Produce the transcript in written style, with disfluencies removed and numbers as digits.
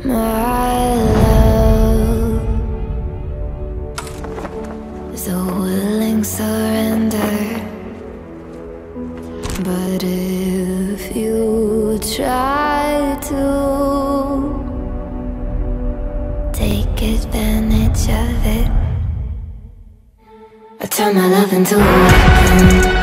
My love is a willing surrender, but if you try to take advantage of it, I turn my love into a weapon.